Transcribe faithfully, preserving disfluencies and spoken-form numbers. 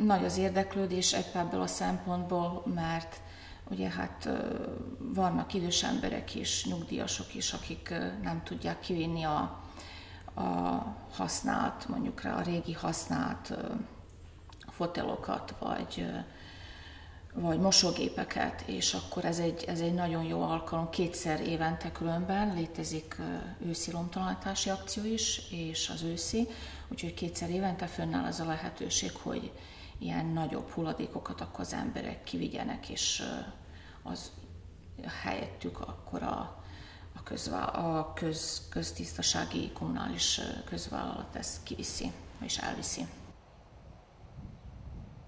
nagy az érdeklődés ebből a szempontból, mert ugye hát vannak idős emberek is, nyugdíjasok is, akik nem tudják kivinni a, a használt, mondjuk rá a régi használt fotelokat, vagy, vagy mosógépeket, és akkor ez egy, ez egy nagyon jó alkalom. Kétszer évente különben létezik őszi lomtalanítási akció is, és az őszi, úgyhogy kétszer évente fönnáll az a lehetőség, hogy ilyen nagyobb hulladékokat akkor az emberek kivigyenek, és az helyettük akkor a, a, közvá, a köz, köztisztasági kommunális közvállalat ezt kiviszi, és elviszi.